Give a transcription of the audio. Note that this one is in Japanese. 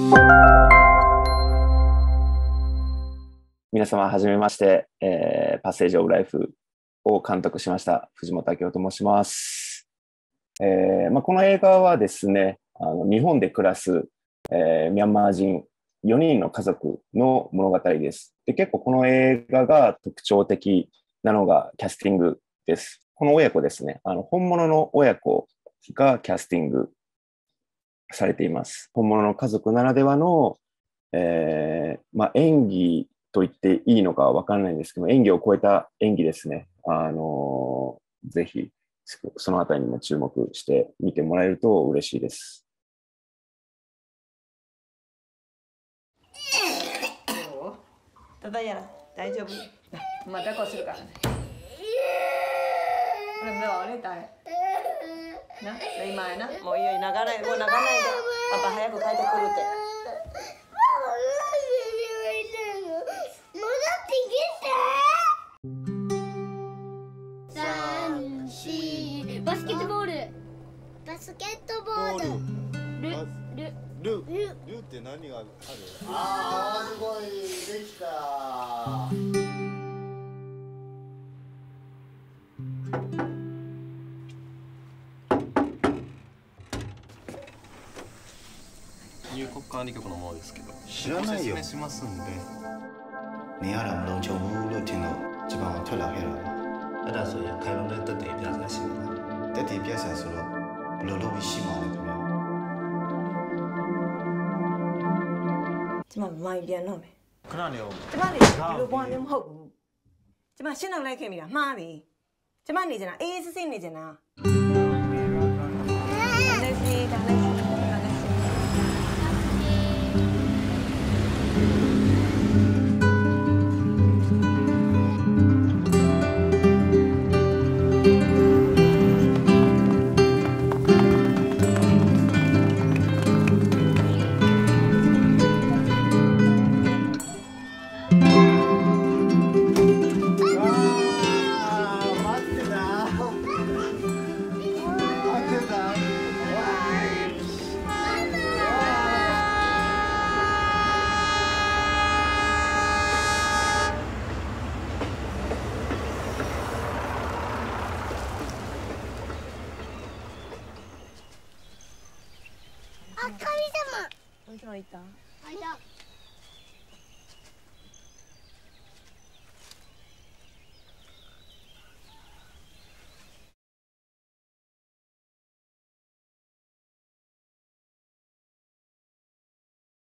皆様、はじめまして、パッセージオブライフを監督しました藤本明夫と申します。この映画はですね、日本で暮らす、ミャンマー人4人の家族の物語です。で、結構この映画が特徴的なのがキャスティングです。この親子ですね、本物の親子がキャスティングされています。本物の家族ならではの、演技と言っていいのかわからないんですけど、演技を超えた演技ですね。ぜひ、そのあたりにも注目して見てもらえると嬉しいです。 ただやら大丈夫。またこうするからね。これ目は折れたい。な、今やな。もういいよ、泣かない、もう泣かないで。パパ早く帰ってくるって。 バスケットボール。バスケットボール。ルって何がある？ ああ、すごいできた。 入国管理局のものですけど。 知らないよ。 説明しますんで。 နေရတာမလုံးချုံဘူးလို့ထင်တော့ဂျပန်ကိုထွက်လာခဲ့တာပါအဲ့ဒါဆိုရင်ခိုင်လုံတဲ့တက်တွေပြဆန်ရှိတယ်တက်တွေပြဆန်ဆိုတော့ဘယ်လိုလုပ်ပြီးရှိမှာလဲခင်ဗျာကျမမိုင်ပြန်တော့မယ်ခဏနေအောင်ကျမနေဒီလိုပွားမျိုးမဟုတ်ဘူးကျမရှင်းအောင်လိုက်ခဲ့မိတာမှားပြီကျမနေချင်တာအေးစစ်စစ်နေချင်တာလက်စီဒါလက်စီいた。